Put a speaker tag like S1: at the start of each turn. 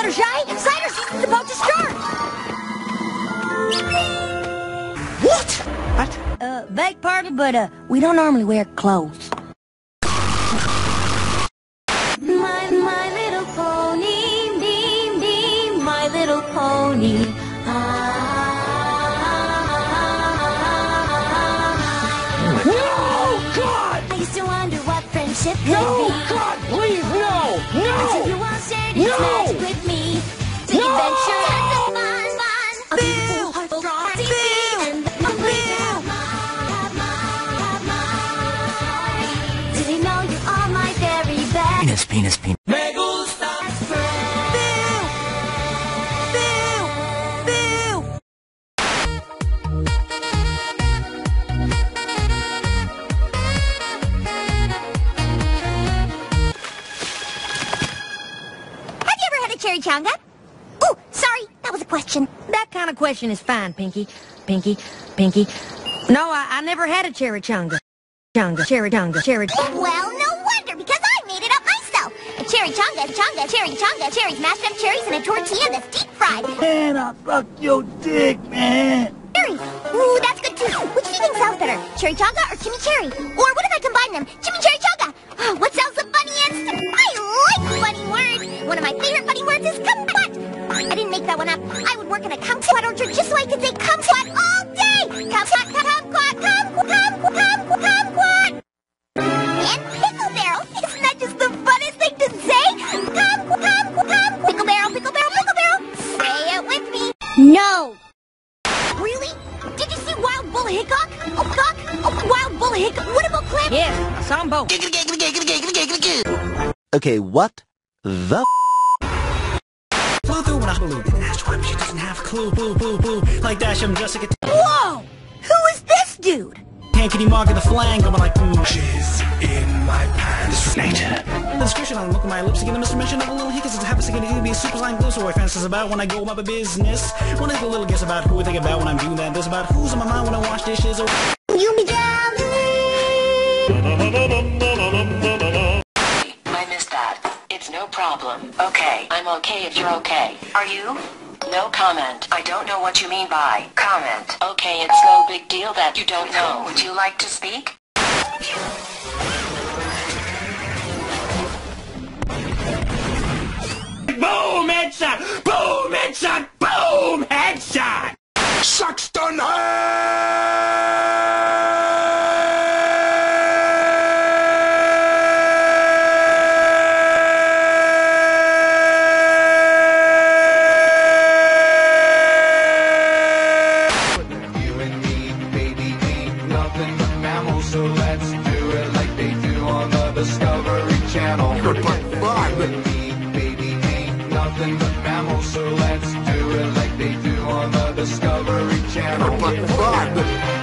S1: Fluttershy, cider season's about to start.
S2: What?
S1: Beg pardon, but we don't normally wear clothes. My little pony, my little pony.
S2: No, God!
S1: I used to wonder what friendship could
S2: No,
S1: be.
S2: God, please, no!
S1: Until you
S2: No!
S1: all shared its magic with me. The adventure and the fun. A beautiful, heartful, and the did you know you are my very best?
S2: Penis.
S1: Me gusta. Have you ever had a cherry chonga? Oh, sorry, that was a question.
S3: That kind of question is fine, Pinky. No, I never had a cherry chonga. Cherry.
S1: Well, no wonder, because I made it up myself. A cherry chonga, cherries, mashed up cherries, and a tortilla that's deep fried.
S2: Man, I'll suck your dick, man.
S1: Cherry. Ooh, that's good too. Which do you think sounds better, cherry chonga or chimichurri? Or what if I combine them, chimichurri chonga? Oh, what sounds the funniest? I like funny words. One of my favorite funny words is kumquat. I didn't make that one up. I would work in a kumquat orchard just so I could say kumquat all day. Kumquat. And pickle barrel. Isn't that just the funnest thing to say? Pickle barrel. Say it with me. No. Really? Did you see Wild Bull Hickok? Wild Bull Hickok. What about Cliff?
S3: Yes, I saw 'em both.
S4: Okay, what the
S5: Flew through when I blew. Didn't ask why, but she doesn't have a clue. Boo. Like Dash, I'm Jessica.
S1: Whoa! Who is this dude?
S5: Hankity Mark of the flang, going like,
S6: She's in my pants later.
S5: The description on look at my lips again, the Mr. Mention of a little hiccups. It happens to be a super slime glue, so I fancies about when I go about my business. When I get a little guess about who I think about when I'm doing that. There's about who's on my mind when I wash dishes. Or
S1: You be down.
S7: I missed that. It's no problem. Okay, I'm okay if you're okay. Are you? No comment. I don't know what you mean by comment. Okay, it's no big deal that you don't know. Would you like to speak?
S6: Boom, headshot! Boom, headshot! Boom, headshot! Saxton
S8: You and me, baby, ain't nothing but mammals, so let's do it like they do on the Discovery Channel. You and me, baby, ain't nothing but mammals, so let's do it like they do on the Discovery Channel.